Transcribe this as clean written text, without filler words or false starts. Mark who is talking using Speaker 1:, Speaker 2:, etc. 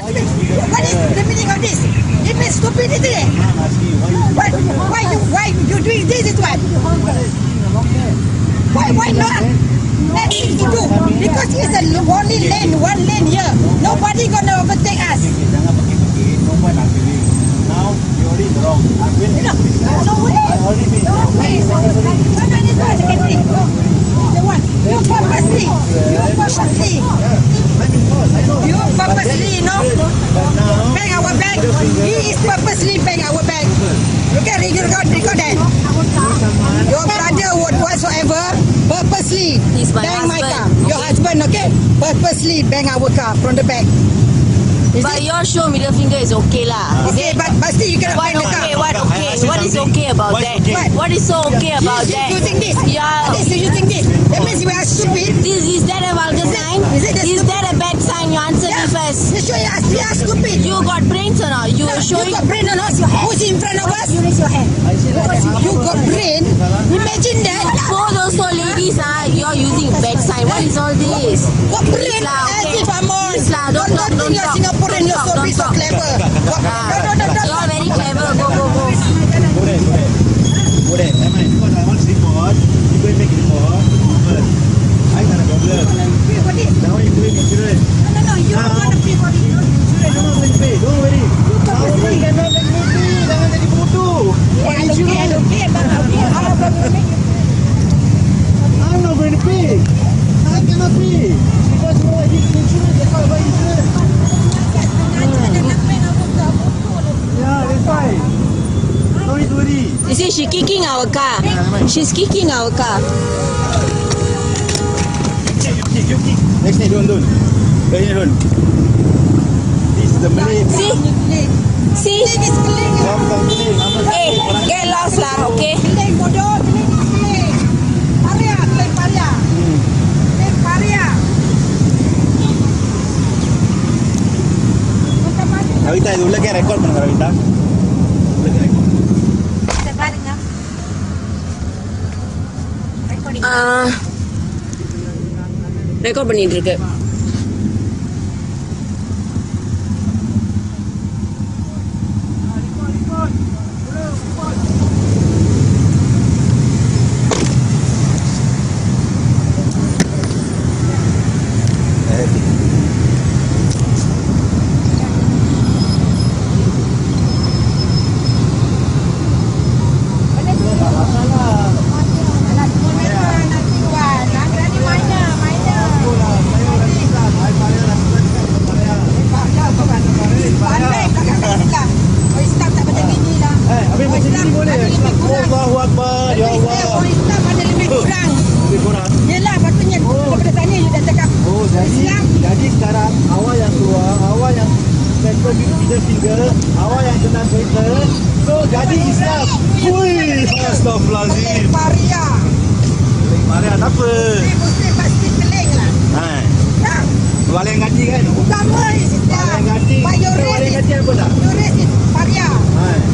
Speaker 1: What is the meaning of this? It means stupidity. Why you doing this is what? Why not? Nothing to do. Because it's a only lane, one lane here. Nobody gonna overtake us.
Speaker 2: Now you already wrong.
Speaker 1: No way. You purposely, bang our bag. He is purposely bang our bag. You can record that. Your brother would whatsoever purposely bang my car. Your husband, okay? Purposely bang our car from the back.
Speaker 3: But your show middle finger is okay lah.
Speaker 1: Okay, but still you cannot bang the car.
Speaker 3: What okay? What is okay about that? What is so okay about that?
Speaker 1: You think this?
Speaker 3: Yeah.
Speaker 1: You think this? That means we are stupid.
Speaker 3: Is that a vulgar sign? Is that a bad sign? You answer me first.
Speaker 1: You sure we are stupid?
Speaker 3: You got brains or not? You showing.
Speaker 1: You got brain or not? Who's in front of us? You raise your hand. You got brain? Imagine that.
Speaker 3: For those four ladies, you're using bad sign. What is all this?
Speaker 1: Got brain as if I'm on. Don't think you're Singaporean. You're so clever.
Speaker 3: You're very clever. Go.
Speaker 2: Go there. Because I want to report, you go and make a report. I got a problem. Now you pay insurance.
Speaker 1: No. You are going to pay for it.
Speaker 2: I'm not going to pay. Don't worry. Now you cannot make me pay. Jangan jadi bodoh.
Speaker 1: I don't pay.
Speaker 2: I'm not going to pay. I cannot pay. Because you are insurance. That's why I buy insurance. Yeah, that's fine. No need to worry.
Speaker 3: You see, she's kicking our car. She's kicking our car.
Speaker 2: You kick. Next day, don't. Don't. This is the Malay.
Speaker 3: See? Hey, get lost lah, okay?
Speaker 2: Kavita, இது உள்ளக்கே ரெக்கார்ட் பண்ணுங்க கவிதா. உள்ளக்கே record.
Speaker 3: Record பண்ணிட்டு இருக்கு.
Speaker 2: Jadi sekarang awak yang keluar, awak yang center middle finger, awak yang kena center. So jadi Islam. Wih, astagfirullahaladzim.
Speaker 1: Maria
Speaker 2: apa?
Speaker 1: Muslim pasti keling lah.
Speaker 2: Wali yang gaji kan?
Speaker 1: Utama Islam.
Speaker 2: Wali yang gaji.
Speaker 1: But you
Speaker 2: Wali yang gaji apa tak?
Speaker 1: raise it, Maria.